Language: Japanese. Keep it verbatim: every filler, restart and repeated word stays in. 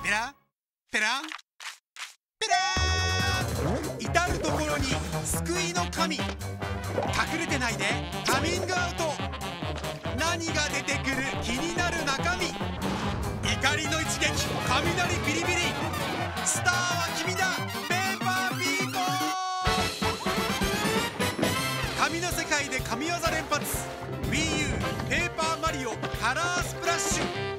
ペラペラペラー、至る所に救いの神。隠れてないでカミングアウト。何が出てくる気になる中身。怒りの一撃、雷ビリビリ。スターは君だ、ペーパーピーポー。神の世界で神業連発。 ウィーユー ペーパーマリオカラースプラッシュ。